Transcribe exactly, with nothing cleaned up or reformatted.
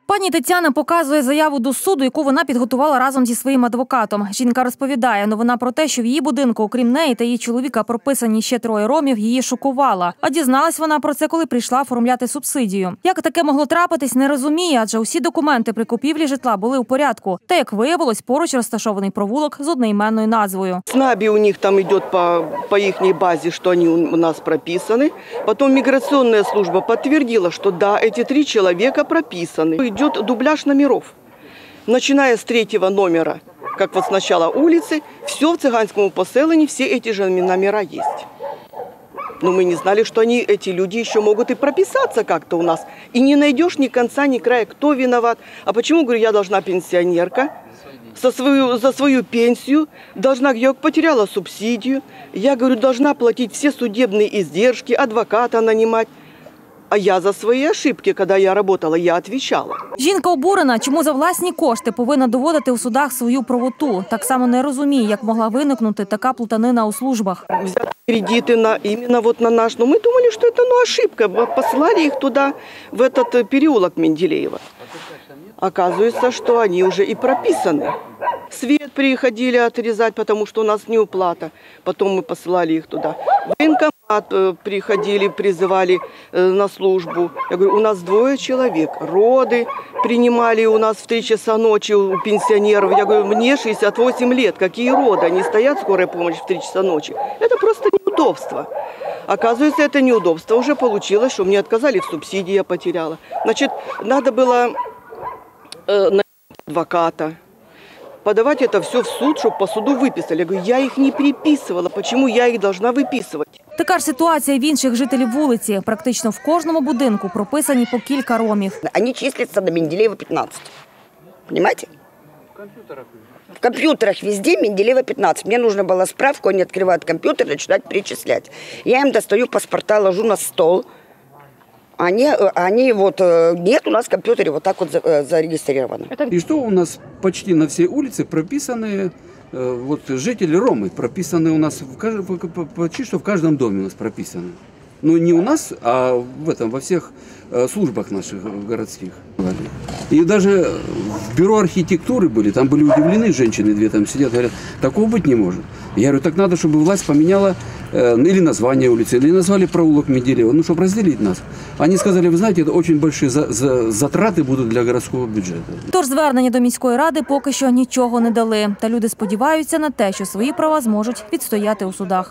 Пані Тетяна показує заяву до суду, яку вона підготувала разом зі своїм адвокатом. Жінка розповідає, новина про те, що в її будинку, окрім неї та її чоловіка, прописані ще троє ромів, її шокувала. А дізналась вона про це, коли прийшла оформляти субсидію. Як таке могло трапитись, не розуміє, адже усі документи при купівлі житла були у порядку. Та, як виявилось, поруч розташований провулок з одноіменною назвою. СНАБе у них там йде по, по їхній базі, що вони у нас прописані. Потім міграційна служба підтвердила, що да, ці три чоловіка прописані. Идет дубляж номеров. Начиная с третьего номера, как вот с начала улицы, все в цыганском поселении, все эти же номера есть. Но мы не знали, что они, эти люди еще могут и прописаться как-то у нас. И не найдешь ни конца, ни края, кто виноват. А почему, говорю, я должна пенсионерка, со свою, за свою пенсию, должна, я потеряла субсидию, я, говорю, должна платить все судебные издержки, адвоката нанимать. А я за свої ошибки, коли я працювала, я відповідала. Жінка обурена, чому за власні кошти повинна доводити у судах свою правоту. Так само не розуміє, як могла виникнути така плутанина у службах. Взяти кредити на, іменно вот на наш. Ну, ми думали, що це ну, ошибка. Посилали їх туди, в этот переулок Менделеева. Оказывается, что они уже и прописаны. Свет приходили отрезать, потому что у нас неуплата. Потом мы посылали их туда. В военкомат приходили, призывали на службу. Я говорю, у нас двое человек. Роды принимали у нас в три часа ночи у пенсионеров. Я говорю, мне шестьдесят восемь лет. Какие роды? Они стоят, скорая помощь, в три часа ночи. Это просто неудобство. Оказывается, это неудобство. Уже получилось, что мне отказали в субсидии, я потеряла. Значит, надо было на адвоката, подавать это все в суд, чтобы по суду выписали. Я говорю, я их не приписывала, почему я их должна выписывать? Така ж ситуація в інших жителів вулиці. Практично в кожному будинку прописані по кілька ромів. Вони числяться на Менделеева пятнадцать. Понимаете? В компьютерах? В компьютерах везде Менделеева пятнадцать. Мне нужно было справку, они открывают компьютер и начинают перечислять. Я им достаю паспорта, ложу на стол. Они, они вот, нет у нас в компьютере вот так вот зарегистрировано. И что у нас почти на всей улице прописаны, вот жители Ромы, прописаны у нас, в, почти что в каждом доме у нас прописаны. Ну не у нас, а в этом, во всех службах наших городских. И даже в бюро архитектуры были, там были удивлены женщины, две там сидят, говорят, такого быть не может. Я говорю, так надо, чтобы власть поменяла э, или название улицы, или назвали проулок Менделеева, ну, чтобы разделить нас. Они сказали, вы знаете, это очень большие за, за, затраты будут для городского бюджета. Тож звернення до міської ради поки що нічого не дали. Та люди сподіваються на те, що свої права зможуть відстояти у судах.